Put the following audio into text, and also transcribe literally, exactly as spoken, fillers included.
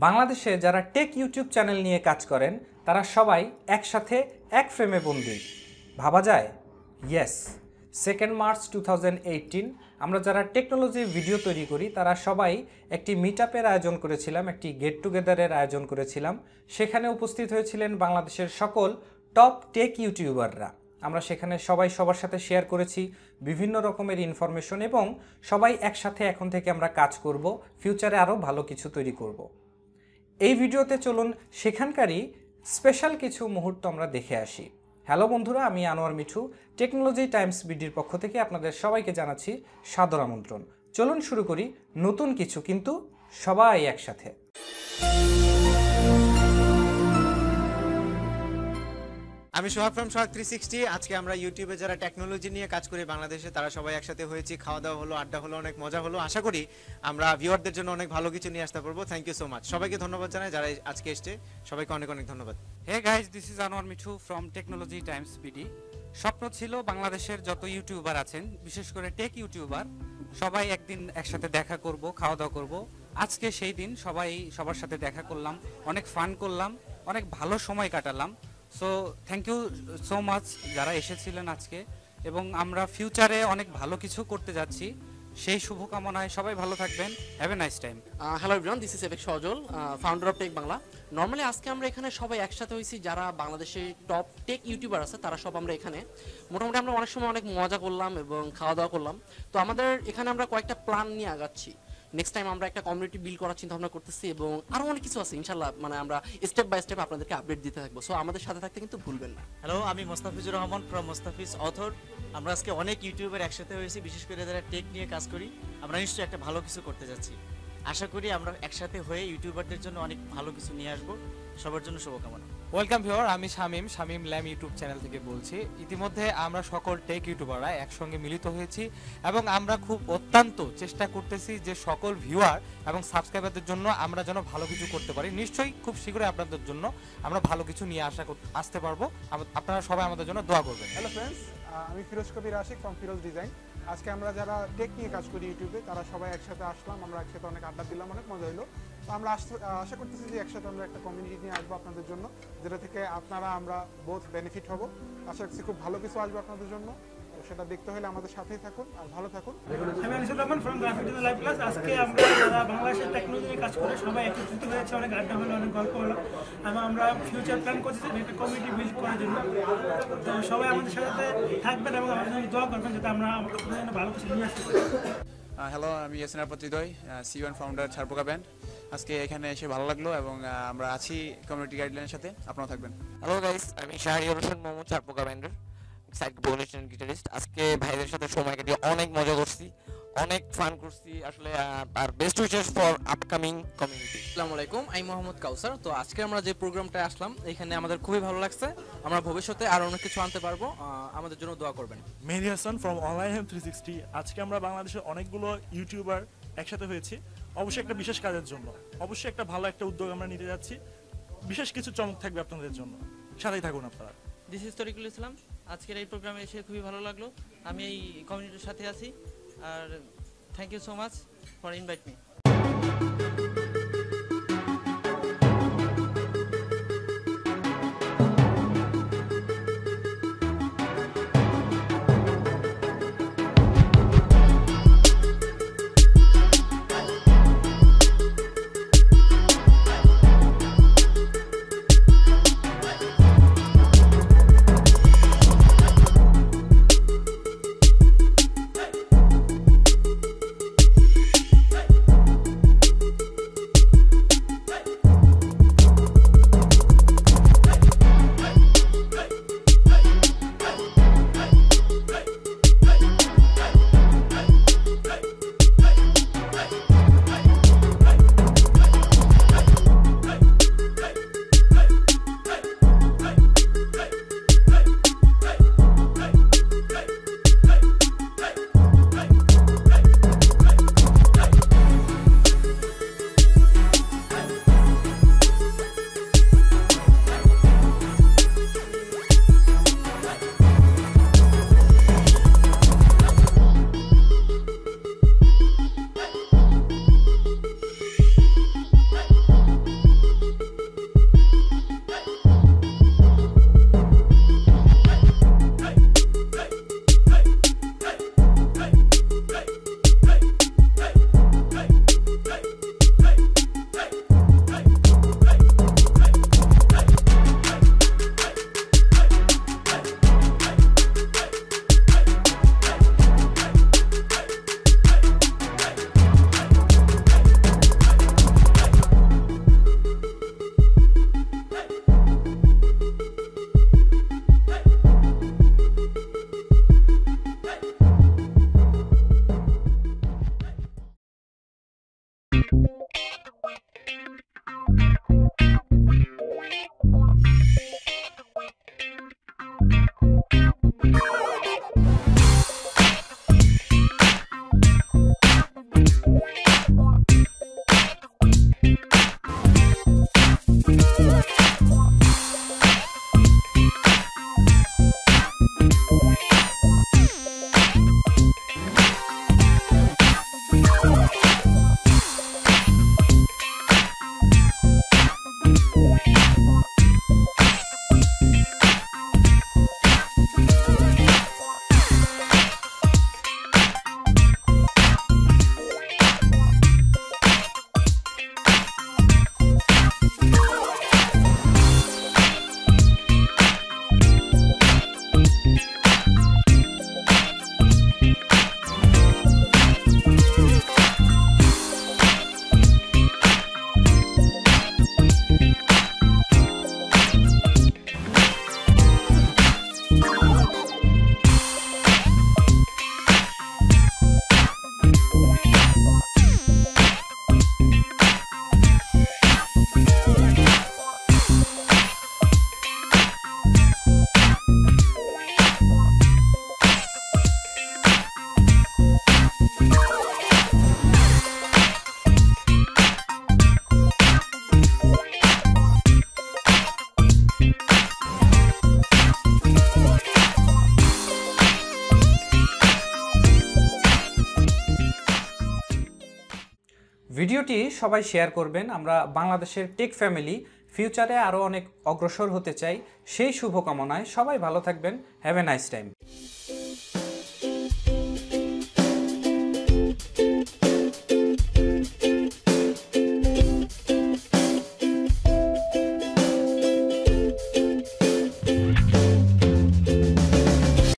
বাংলাদেশে যারা take YouTube channel নিয়ে কাজ করেন তারা সবাই একসাথে এক ফ্রেমে বন্দী। ভাবা যায়? Yes, second March two thousand eighteen আমরা যারা টেকনোলজি ভিডিও তৈরি করি তারা সবাই একটি মিট আপের আয়োজন করেছিলাম, একটি গেট টুগেদারের আয়োজন করেছিলাম। সেখানে উপস্থিত হয়েছিলেন বাংলাদেশের সকল টপ টেক ইউটিউবাররা। আমরা সেখানে সবাই সবার সাথে শেয়ার করেছি বিভিন্ন রকমের ইনফরমেশন এবং সবাই একসাথে এখন থেকে আমরা কাজ করব, ফিউচারে আরও ভালো কিছু তৈরি করব। এই ভিডিওতে চলুন সেখানকারই স্পেশাল কিছু মুহূর্ত আমরা দেখে আসি। হ্যালো বন্ধুরা, আমি আনোয়ার মিঠু, টেকনোলজি টাইমস বিডির পক্ষ থেকে আপনাদের সবাইকে জানাচ্ছি সাদর আমন্ত্রণ। চলুন শুরু করি নতুন কিছু, কিন্তু সবাই একসাথে। আমি Sohag from Sohag three sixty. আজকে আমরা ইউটিউবে যারা টেকনোলজি নিয়ে কাজ করি বাংলাদেশে তারা সবাই একসাথে হয়েছি, খাওয়া দাওয়া হলো, আড্ডা হলো, অনেক মজা হলো। আশা করি আমরা ভিউয়ারদের জন্য অনেক ভালো কিছু নিয়ে আসতে পারবো। Thank you so much. সবাইকে ধন্যবাদ জানাই যারা আজকে এসছে, সবাইকে অনেক অনেক ধন্যবাদ। Hey guys, this is Anwar Mithu from Technology Times BD. স্বপ্ন ছিল বাংলাদেশের যত ইউটিউবার আছেন, বিশেষ করে টেক ইউটিউবার, সবাই একদিন একসাথে দেখা করব, খাওয়া দাওয়া করব। আজকে সেই দিন, সবাই সবার সাথে দেখা করলাম, অনেক ফান করলাম, অনেক ভালো সময় কাটালাম। So thank you so much যারা এসেছিলেন আজকে, এবং আমরা ফিউচারে অনেক ভালো কিছু করতে যাচ্ছি, সেই শুভকামনায় সবাই ভালো থাকবেন। Have a nice time. Hello everyone, this is Abek Sajal, founder of tech Bangla. Normally আজকে আমরা এখানে সবাই একসাথে হয়েছি, যারা বাংলাদেশের টপ টেক ইউটিউবার আছে তারা সব আমরা এখানে। মোটামুটি আমরা অনেক সময় অনেক মজা করলাম এবং খাওয়া দাওয়া করলাম। তো আমাদের এখানে আমরা কয়েকটা প্ল্যান নিয়ে আগাচ্ছি। নেক্সট টাইম আমরা একটা কমিউনিটি বিল্ড করার চিন্তা ভাবনা করতেছি এবং আরও অনেক কিছু আছে ইনশাল্লাহ। মানে আমরা স্টেপ বাই স্টেপ আপনাদেরকে আপডেট দিতে থাকবো। সো আমাদের সাথে থাকতে কিন্তু ভুলবেন না। হ্যালো, আমি মোস্তাফিজুর রহমান ফ্রম মোস্তাফিজ অথর। আমরা আজকে অনেক ইউটিউবার একসাথে হয়েছি, বিশেষ করে যারা টেক নিয়ে কাজ করি। আমরা নিশ্চয়ই একটা ভালো কিছু করতে যাচ্ছি। আশা করি আমরা একসাথে হয়ে ইউটিউবারদের জন্য অনেক ভালো কিছু নিয়ে আসবো। সবার জন্য শুভকামনা। ওয়েলকাম ভিউয়ার, আমি শামীম শামীম ল্যাম ইউটিউব চ্যানেল থেকে বলছি। ইতিমধ্যে আমরা সকল টেক ইউটিউবাররা একসঙ্গে মিলিত হয়েছি এবং আমরা খুব অত্যন্ত চেষ্টা করতেছি যে সকল ভিউয়ার এবং সাবস্ক্রাইবারদের জন্য আমরা যেন ভালো কিছু করতে পারি। নিশ্চয়ই খুব শীঘ্রই আপনাদের জন্য আমরা ভালো কিছু নিয়ে আসা আসতে পারবো। আপনারা সবাই আমাদের জন্য দোয়া করবেন। হ্যালো ফ্রেন্ডস, আমি ফিরোজ কবির আশিক ফ্রম ফিরোজ ডিজাইন। আজকে আমরা যারা টেক নিয়ে কাজ করি ইউটিউবে তারা সবাই একসাথে আসলাম, আমরা একসাথে অনেক আড্ডা দিলাম, অনেক মজা হলো। তো আমরা আশা করতেছি যে একসাথে আমরা একটা কমিউনিটি নিয়ে আসবো আপনাদের জন্য, যেটা থেকে আপনারা আমরা বোথ বেনিফিট হব। আশা করছি খুব ভালো কিছু আসবে আপনাদের জন্য। সেটা দেখতে হলে আমাদের সাথেই থাকুন আর ভালো থাকুন। আমি Anisur Rahman from graphic design live class. আজকে আমরা যারা বাংলাদেশের টেকনোলজি নিয়ে কাজ করে সবাই একত্রিত হয়েছে, অনেক আড্ডা হলো, অনেক গল্প হলো এবং আমরা ফিউচার প্ল্যান করছি একটা কমিউনিটি বিল্ড করার জন্য। তো সবাই আমাদের সাথে থাকবেন এবং আমাদের জন্য দোয়া করবেন যাতে আমরা আপনাদের জন্য ভালো কিছু নিয়ে আসতে পারি। হ্যালো, আমি Yasin Pratiday, CEO and founder Charpoka band. আজকে এখানে এসে ভালো লাগলো এবং আমরা আছি কমিউনিটি গাইডলাইনের সাথে, আপনারা থাকবেন। হ্যালো গাইস, আমি শাহরিয়ার হোসেন মোহাম্মদ ছারপোকা ব্যান্ডের সাইড ভোকালিস্ট গিটারিস্ট। আজকে ভাইদের সাথে সময় কাটিয়ে অনেক মজা করছি, অনেক ফান করছি আসলে। আর best wishes for upcoming community. আসসালামু আলাইকুম, আমি মোহাম্মদ কাউসার। তো আজকে আমরা যে প্রোগ্রামটা আসলাম এখানে আমাদের খুবই ভালো লাগছে। আমরা ভবিষ্যতে আরো অনেক কিছু আনতে পারবো, আমাদের জন্য দোয়া করবেন। মেহেদি হাসান ফ্রম অনলাইন হেম থ্রি সিক্সটি। আজকে আমরা বাংলাদেশের অনেকগুলো ইউটিউবার একসাথে হয়েছি, অবশ্যই একটা বিশেষ কাজের জন্য। অবশ্যই একটা ভালো একটা উদ্যোগ আমরা নিতে যাচ্ছি, বিশেষ কিছু চমক থাকবে আপনাদের জন্য, সাথেই থাকুন আপনারা। This is Tarikul Islam. আজকের এই প্রোগ্রামে এসে খুবই ভালো লাগলো। আমি এই কমিউনিটির সাথে আছি, আর thank you so much for invite me. ভিডিওটি সবাই শেয়ার করবেন। আমরা বাংলাদেশের টেক ফ্যামিলি ফিউচারে আরও অনেক অগ্রসর হতে চাই, সেই শুভকামনায় সবাই ভালো থাকবেন। Have a nice time.